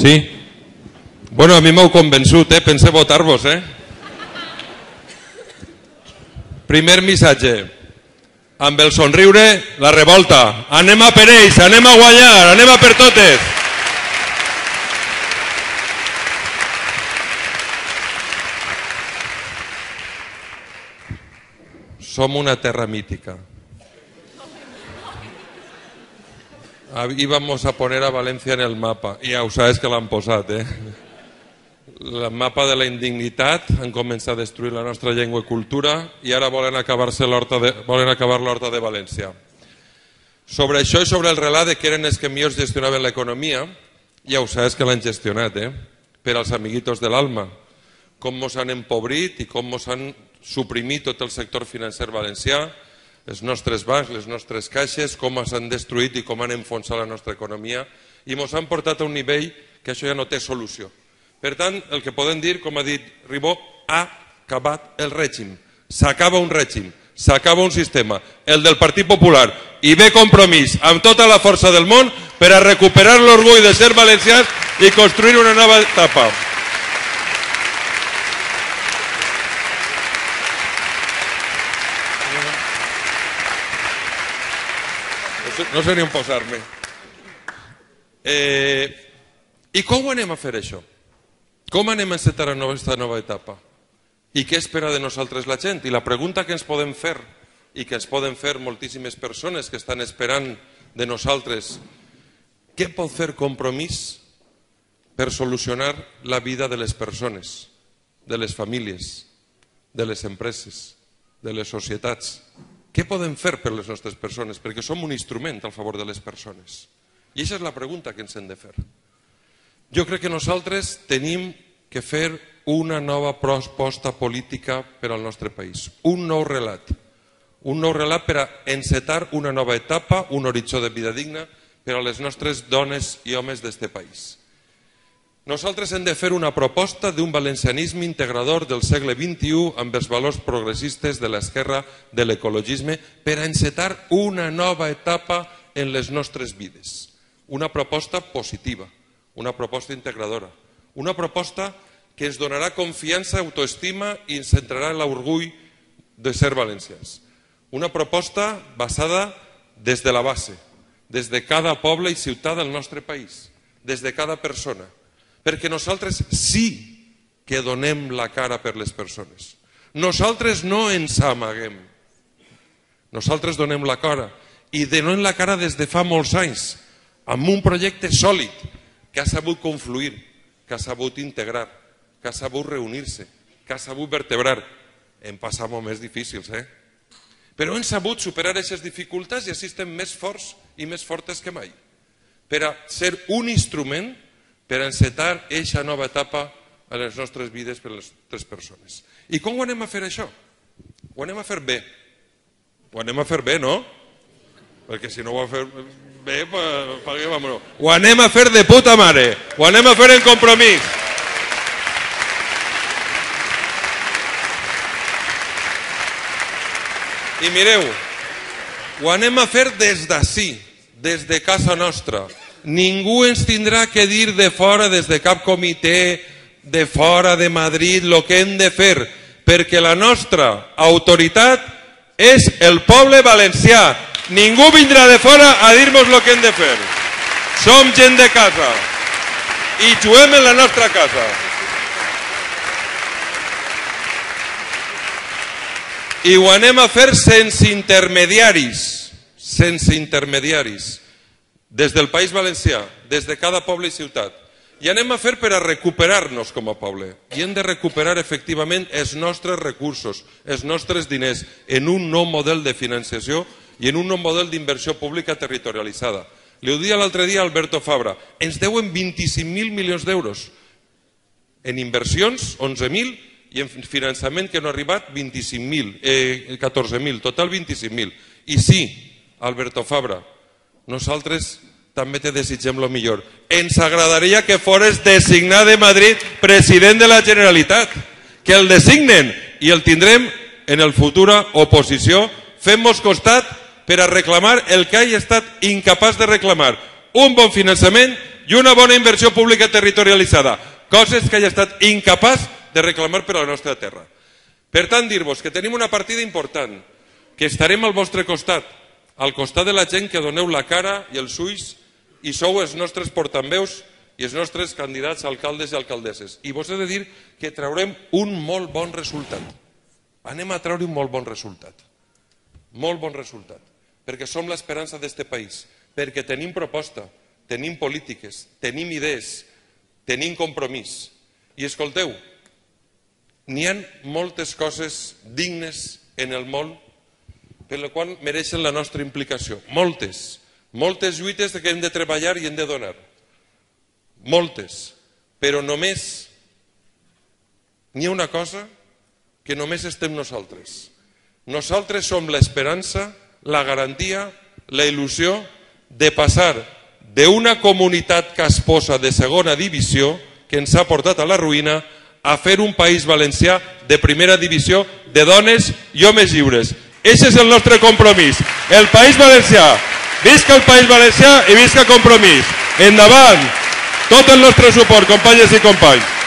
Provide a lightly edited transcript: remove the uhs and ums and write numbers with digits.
Sí? Bueno, a mi m'heu convençut, Pensé votar-vos, Primer missatge. Amb el somriure, la revolta. Anem a per ells, anem a guanyar, anem a per totes. Som una terra mítica. Íbamos a poner a Valencia en el mapa, i ja ho sabes que l'han posat, El mapa de la indignitat, han començat a destruir la nostra llengua i cultura i ara volen acabar l'Horta de València. Sobre això i sobre el relat de que eren els que millor gestionaven l'economia, ja ho sabes que l'han gestionat, per als amiguitos de l'alma. Com ens han empobrit i com ens han suprimit tot el sector financer valencià, els nostres bancs, les nostres caixes, com s'han destruït i com han enfonsat la nostra economia i ens han portat a un nivell que això ja no té solució. Per tant, el que podem dir, com ha dit Ribó, ha acabat el règim. S'acaba un règim, s'acaba un sistema, el del Partit Popular, i ve Compromís amb tota la força del món per a recuperar l'orgull de ser valencians i construir una nova etapa. No sé ni on posar-me. I com ho anem a fer, això? Com anem a encetar aquesta nova etapa? I què espera de nosaltres la gent? I la pregunta que ens podem fer, i que ens poden fer moltíssimes persones que estan esperant de nosaltres, què pot fer Compromís per solucionar la vida de les persones, de les famílies, de les empreses, de les societats? Què podem fer per les nostres persones? Perquè som un instrument al favor de les persones. I aquesta és la pregunta que ens hem de fer. Jo crec que nosaltres tenim que fer una nova proposta política per al nostre país. Un nou relat. Un nou relat per a encetar una nova etapa, un horitzó de vida digna per a les nostres dones i homes d'este país. Nosaltres hem de fer una proposta d'un valencianisme integrador del segle XXI amb els valors progressistes de l'esquerra, de l'ecologisme, per a encetar una nova etapa en les nostres vides. Una proposta positiva, una proposta integradora, una proposta que ens donarà confiança, autoestima i ens centrarà en l'orgull de ser valencians. Una proposta basada des de la base, des de cada poble i ciutat del nostre país, des de cada persona, perquè nosaltres sí que donem la cara per les persones. Nosaltres no ens amaguem. Nosaltres donem la cara i donem la cara des de fa molts anys amb un projecte sòlid que ha sabut confluir, que ha sabut integrar, que ha sabut reunir-se, que ha sabut vertebrar. Hem passat moments difícils, però hem sabut superar aquestes dificultats i així estem més forts i més fortes que mai per a ser un instrument per encetar aquesta nova etapa a les nostres vides per a les nostres persones. I com ho anem a fer, això? Ho anem a fer bé. Ho anem a fer bé, no? Perquè si no ho fem bé, vámonos. Ho anem a fer de puta mare. Ho anem a fer en Compromís. I mireu, ho anem a fer des d'ací, des de casa nostra. Ningú ens tindrà que dir de fora, des de cap comitè, de fora de Madrid, el que hem de fer, perquè la nostra autoritat és el poble valencià. Ningú vindrà de fora a dir-nos el que hem de fer. Som gent de casa i juguem en la nostra casa. I ho anem a fer sense intermediaris, sense intermediaris. Des del País Valencià, des de cada poble i ciutat. I anem a fer per a recuperar-nos com a poble. I hem de recuperar efectivament els nostres recursos, els nostres diners, en un nou model de financiació i en un nou model d'inversió pública territorialitzada. Li ho dia l'altre dia a Alberto Fabra, ens deuen 25.000 milions d'euros. En inversions, 11.000, i en finançament que no ha arribat, 14.000, total 25.000. I sí, Alberto Fabra, nosaltres també te desitgem el millor. Ens agradaria que fores designat de Madrid president de la Generalitat. Que el designen i el tindrem en el futura oposició. Fem-nos costat per a reclamar el que hagi estat incapaç de reclamar. un bon finançament i una bona inversió pública territorialitzada, coses que ja ha estat incapaç de reclamar per a la nostra terra. Per tant, dir-vos que tenim una partida important, que estarem al vostre costat, al costat de la gent que doneu la cara i els ulls i sou els nostres portaveus i els nostres candidats a alcaldes i alcaldesses. I vos he de dir que traurem un molt bon resultat. Anem a treure un molt bon resultat. Molt bon resultat. Perquè som l'esperança d'este país. Perquè tenim proposta, tenim polítiques, tenim idees, tenim compromís. I escolteu, n'hi ha moltes coses dignes en el món per les quals mereixen la nostra implicació. Moltes. Moltes lluites que hem de treballar i hem de donar. Moltes. Però només n'hi ha una cosa que només estem nosaltres. Nosaltres som l'esperança, la garantia, la il·lusió de passar d'una comunitat casposa de segona divisió que ens ha portat a la ruïna a fer un país valencià de primera divisió de dones i homes lliures. Aquest és el nostre compromís. El País Valencià. Visca el País Valencià i visca Compromís. Endavant! Tot el nostre suport, companyes i companys.